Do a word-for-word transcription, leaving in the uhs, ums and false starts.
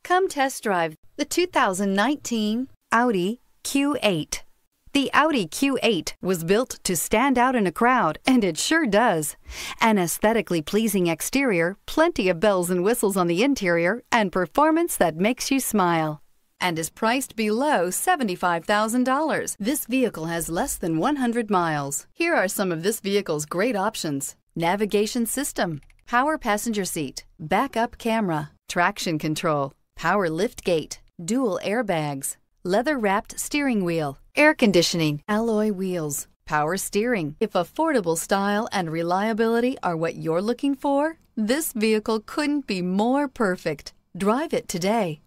Come test drive the two thousand nineteen Audi Q eight. The Audi Q eight was built to stand out in a crowd, and it sure does. An aesthetically pleasing exterior, plenty of bells and whistles on the interior, and performance that makes you smile. And is priced below seventy-five thousand dollars. This vehicle has less than one hundred miles. Here are some of this vehicle's great options: navigation system, power passenger seat, backup camera, traction control, power lift gate, dual airbags, leather-wrapped steering wheel, air conditioning, alloy wheels, power steering. If affordable style and reliability are what you're looking for, this vehicle couldn't be more perfect. Drive it today.